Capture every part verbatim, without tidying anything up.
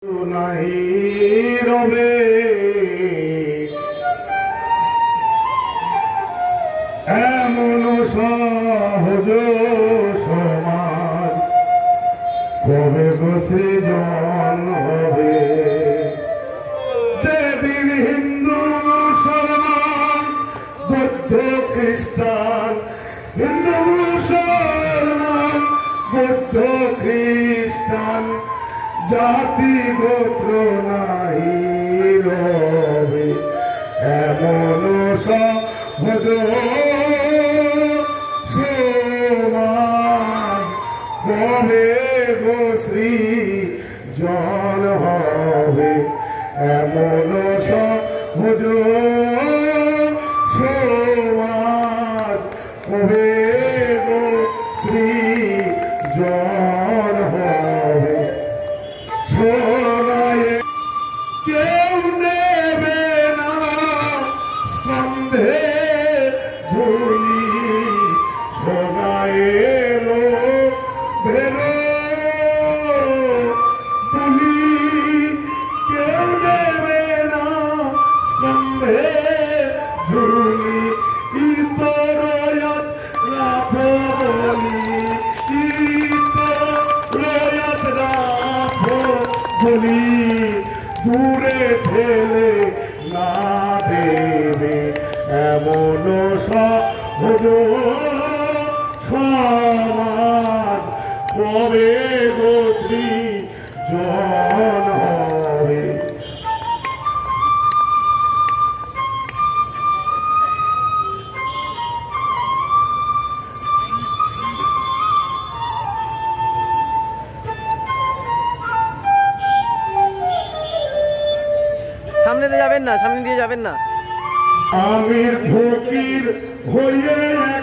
নাহি রবে এমন সহজ সমাজ কবে সৃজন হবে। যেদিন হিন্দু মুসলমান বৌদ্ধ খ্রিস্টান, হিন্দু মুসলমান বৌদ্ধ খ্রিস্টান জাতি গোত্র নাহি রবে এমন সহজ সমাজ কবে গো সৃজন হবে। এমন সহজ সমাজ কবে গো সৃজন হবে। সোনায় কেউ নেবে না স্কন্ধে ঝুলি, সোনায় এলো ভেলো বুলি, কেউ নেবে না স্কন্ধে ঝুলি। ইতরয়াত রাখো বলি, ইতরয়াত রাখো বলি, দূরে ঠেলে না দেবে এমন সহজ সমাজ কবে গো সৃজন হবে। সামনে দিয়ে যাবেন না, সামনে দিয়ে যাবেন না। আমির ফকির হয়ে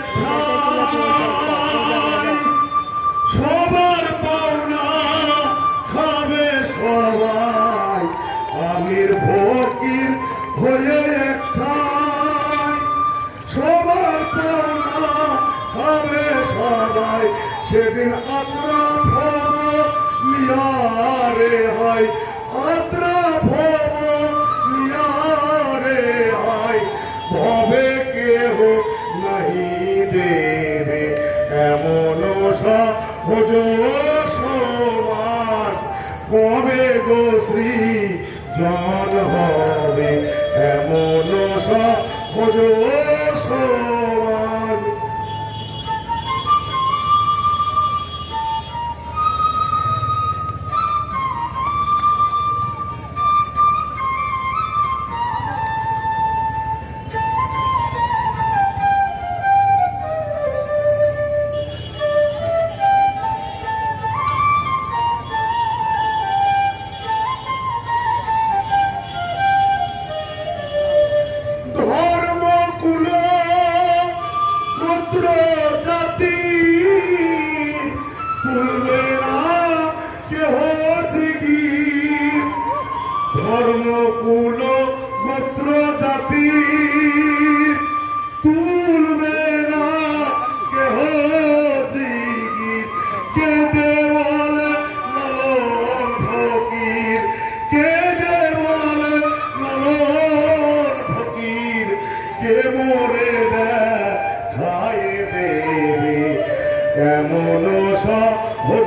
সবার পাওনা খাবে সবাই। আমির ফকির হয়ে সবার পাওনা খাবে সবাই। সেদিন আত্রা ভব নিয়ারে হয়, আত্রা ভব নিয়ারে হয়, ভবে কেহ নাহি দেবে এমন সহজ সমাজ কবে গো সৃজন হবে। এমন সহজ সমাজ জাতি তুলবে না কেহ জিগির। ধর্ম কুল গোত্র জাতি তুলবে না কেহ জিগির। কেঁদে বলে লালন ফকির, কেঁদে বলে লালন ফকির, কে মরে দেখায় দেবে এমন সহজ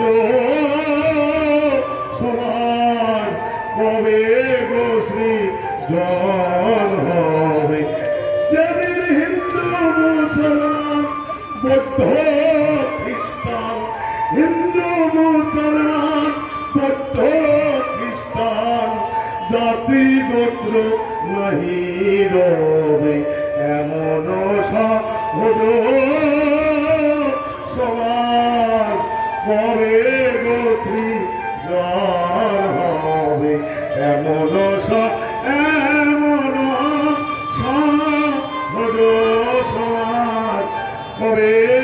সমাজ কবে গো সৃজন হবে। যেদিন হিন্দু মুসলমান বৌদ্ধ খ্রিস্টান, হিন্দু মুসলমান বৌদ্ধ খ্রিস্টান জাতি গোত্র নাহি রবে এমন সহজ সমাজ কবে গো সৃজন হবে। এমন এমন সহজ সমাজ কবে